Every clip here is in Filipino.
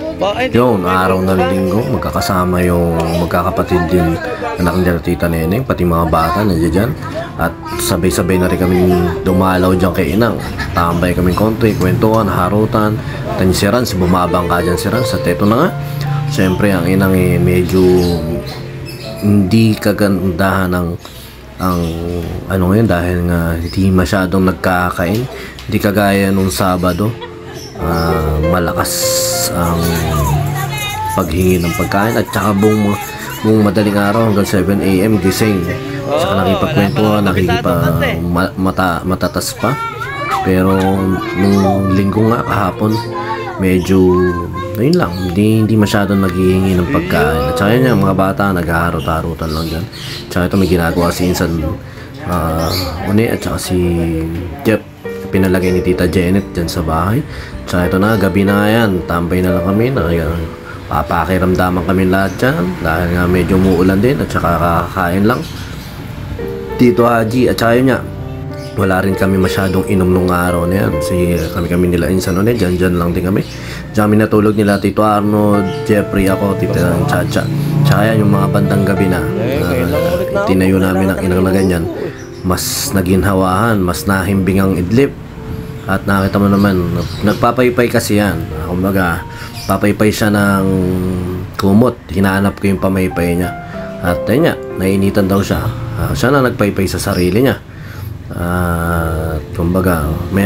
Yun, araw ng linggo, magkakasama yung magkakapatid din anak nila Tita Neneng, pati mga bata nandiyan dyan. At sabay-sabay na rin kami dumalaw dyan kay Inang. Tambay kaming konti, kwentuhan, harutan. Tansiran, si bumabang ka dyan siran. Sa teto na nga, siyempre ang Inang medyo hindi kagandahan ang ano ngayon dahil nga hindi masyadong nagkakain. Hindi kagaya nung Sabado. Malakas ang paghingi ng pagkain at saka buong madaling araw hanggang 7 AM gising. Saka nakipagkwentuhan, matatas pa. Pero nung linggo nga kahapon, medyo ayun lang, hindi masyadong naghihingi ng pagkain. At saka yun, mga bata naghaharot-harotan lang dyan. Tsaka ito may ginagawa si Insan Uni at saka si Jeff, pinalagay ni Tita Janet dyan sa bahay. Tsaka ito na, gabi na yan, tambay na lang kami, papakiramdaman kami lahat dyan dahil nga medyo umuulan din at saka kakakain lang Tito Haji. At saka yun nga, wala rin kami masyadong inom nung araw na yan. Kami nila Insan ulit, dyan lang din kami. Diyan kami natulog nila Tito Arnold, Jeffrey, ako, Tita Chacha. Tsaka yan yung mga bandang gabi na tinayo namin ang Inang na ganyan. Mas naginhawahan, mas nahimbing ang idlip. At nakita mo naman, nagpapaypay kasi yan. Kumbaga, papaypay siya ng kumot. Hinahanap ko yung pamaypay niya. At ayun nga, nainitan daw siya. Siya na nagpaypay sa sarili niya. Kumbaga, may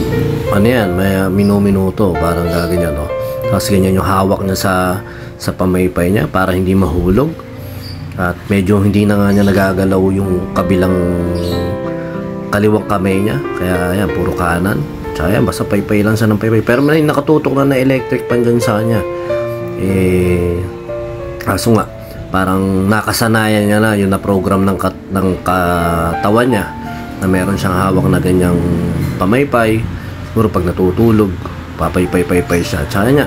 minuto, parang gaganyan, no? Tapos ganyan yung hawak niya sa pamaypay niya para hindi mahulog. At medyo hindi na nga niya nagagalaw yung kabilang kaliwang kamay niya. Kaya yan, puro kanan. Tsaka yan, basta paypay lang siya ng paypay. Pero may nakatutok na electric pan dyan sa kanya. Kaso nga, parang nakasanayan niya na yung na-program ng katawan niya na meron siyang hawak na ganyang pamaypay. Siguro pag natutulog, papaypay siya. Tsaka niya,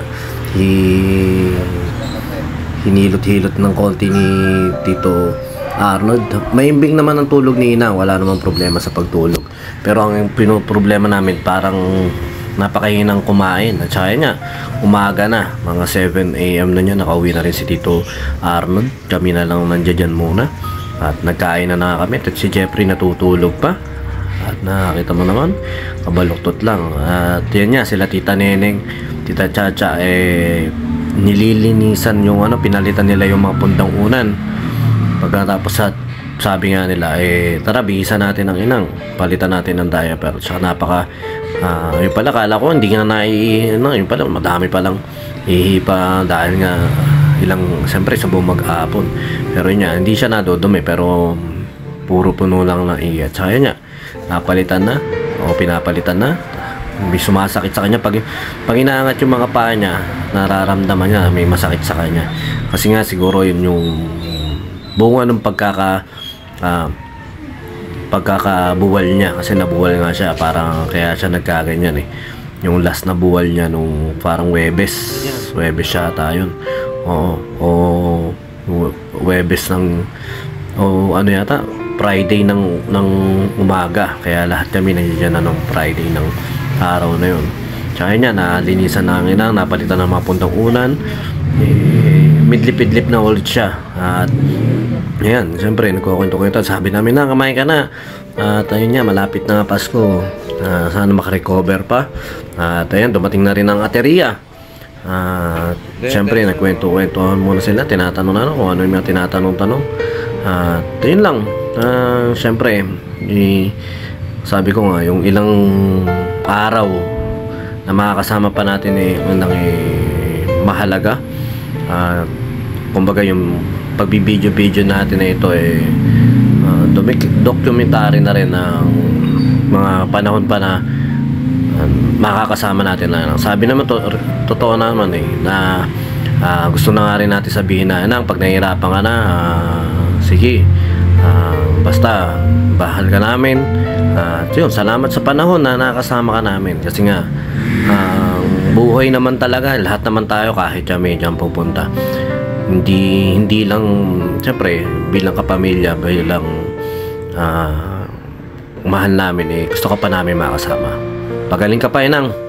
hinilot-hilot ng konti ni Tito Arnold. Maimbing naman ang tulog ni Ina, wala namang problema sa pagtulog. Pero ang problema namin, parang napakahinang kumain. At saka niya, umaga na, mga 7 AM na niya, nakauwi na rin si Tito Arnold. Kami na lang nandiyan muna. At nagkain na kami. At si Jeffrey natutulog pa. At nakakita mo naman, kabaluktot lang. At yan niya, sila Tita Neneng, Tita Chacha, nililinisan yung pinalitan nila yung mga pundang unan. Pagkatapos sabi nga nila, tara, bihisan natin ang Inang, palitan natin ng diaper. Tsaka yun pala, kala ko hindi nga yun pala, madami palang ihipa dahil nga siyempre sa bumag-apon. Pero yun nga, hindi siya nadodumi, pero puro puno lang ng ihi. At saka yun nga, napalitan na, o pinapalitan na. May sumasakit sa kanya pag inaangat yung mga paa niya, nararamdaman niya may masakit sa kanya. Kasi nga siguro yun yung bunga ng pagkakabuwal niya, kasi nabuwal nga siya, parang kaya siya nagkaganyan yung last na buwal niya nung parang Webes siya ata yun. Webes ano yata, Friday ng umaga, kaya lahat kami nandiyan na nung Friday ng araw na yun. Tsaka niya, nalinisan namin na, napalitan ng mga puntang unan, midlip-idlip na ulit siya. At ayan, siyempre nagkukwento-kwento, sabi namin na, kamain ka na. At ayun niya, malapit na Pasko, sana makarecover pa. At ayan, dumating na rin ang ateriya. Siyempre nagkwento-kwentuhan muna sila, tinatanong na kung ano yung mga tinatanong-tanong. At ayun lang, siyempre sabi ko nga, yung ilang araw na makakasama pa natin mahalaga. Kumbaga yung pagbibideo natin na ito documentary na rin ng mga panahon pa na makakasama natin na. Sabi naman totoo naman na gusto na nga rin natin sabihin na pag nahihirapan ka na, sige, basta bahal ka namin. Yun, salamat sa panahon na nakasama ka namin. Kasi nga, buhay naman talaga, lahat naman tayo kahit kami dyan pupunta. Hindi lang, siyempre, bilang kapamilya, bilang mahal namin, gusto ka pa namin makasama. Pagaling ka pa, Inang.